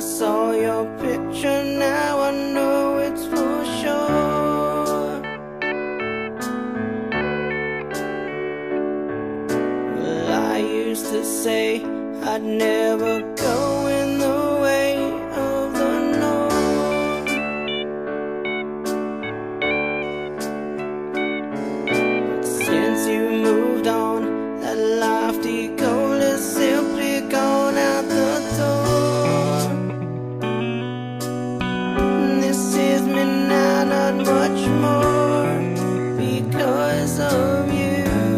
saw your picture, now I know it's for sure. Well, I used to say I'd never go in the way of the norm, but since you moved on, that lofty goal is simply gone out the door. This is me now, not much more, because of you.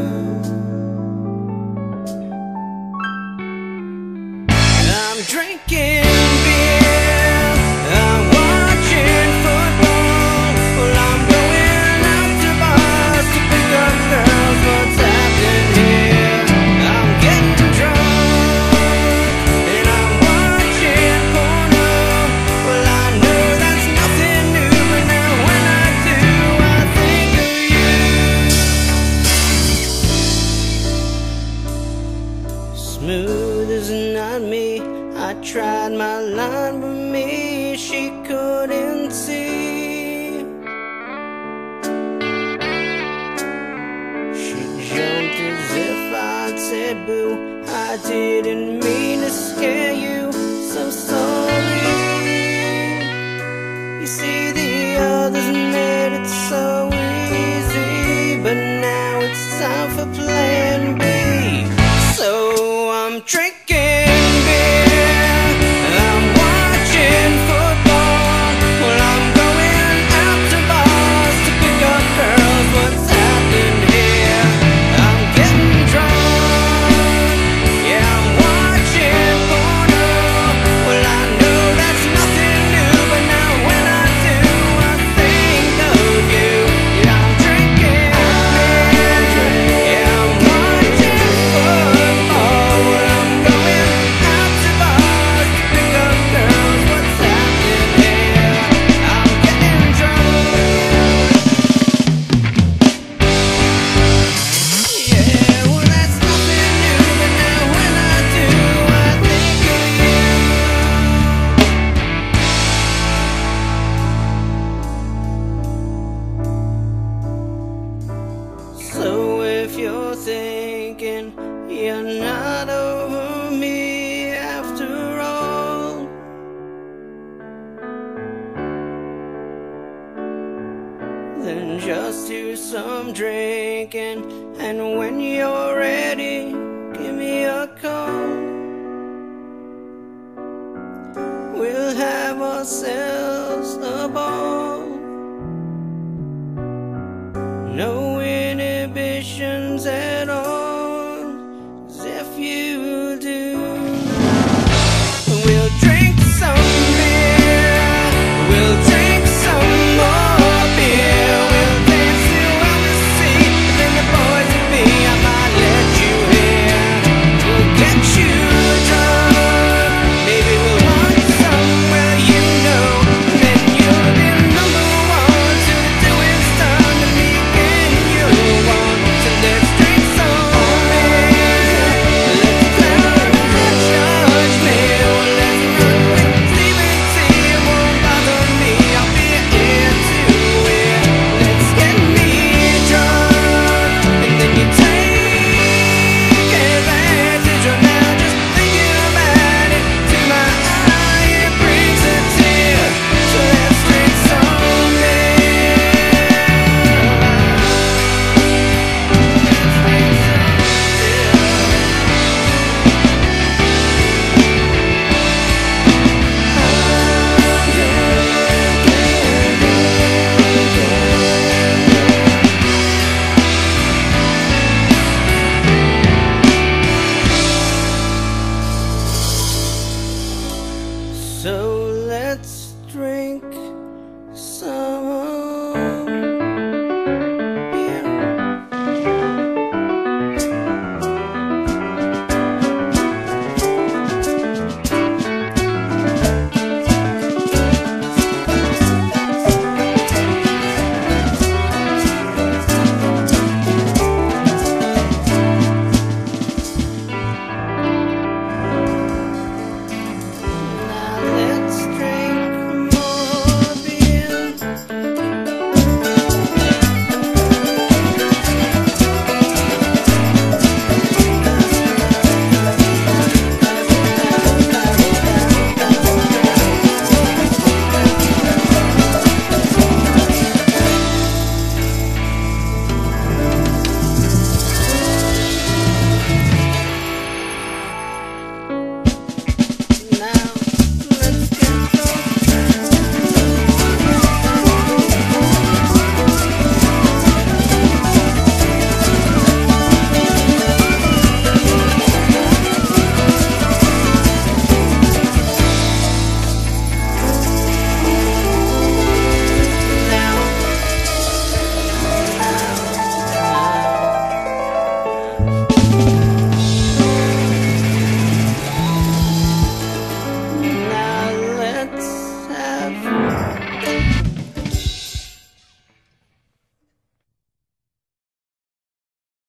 I'm drinking beer, I'm watching football. Well, I'm going out to bars to pick up girls. What's happening here? I'm getting drunk and I'm watching porno. Well, I know that's nothing new, but now when I do, I think of you. Smooth is not me. I tried my line, but me, she couldn't see. She jumped as if I'd said boo. I didn't mean to scare you, so sorry. You see, the others made it so easy, but now it's time for plan B. So I'm drinking beer, I'm watching football. Well, I'm going out to bars to pick up girls. What's happening here? I'm getting drunk, yeah, I'm watching porno. Well, I know that's nothing new, but now when I do, I think of you. Yeah, I'm drinking beer, yeah, I'm watching football. Well, I'm going out to bars to pick up girls. What's happening here? I'm getting drunk. Yeah, well, that's nothing new, but now when I do, I think of you. So if you're thinking you're not over me after all, then just do some drinking, and when you're ready, give me a call. We'll have ourselves a ball. No inhibitions at all, 'cause if you do, we'll drink some beer, we'll drink some more beer, we'll dance throughout the sea, then the boys and me, I might let you hear. We'll get you drunk, maybe we'll walk somewhere you know, then you'll be number one till the doing's done to me and you want. So let's drink some beer, let's clown and judge me. Well, let's run with Stephen T, it won't bother me, I'll be here to win. Let's get me drunk, and then you take advantage. Or now just thinking about it, to my eye it brings a tear. So let's drink some beer. Let's drink some beer. So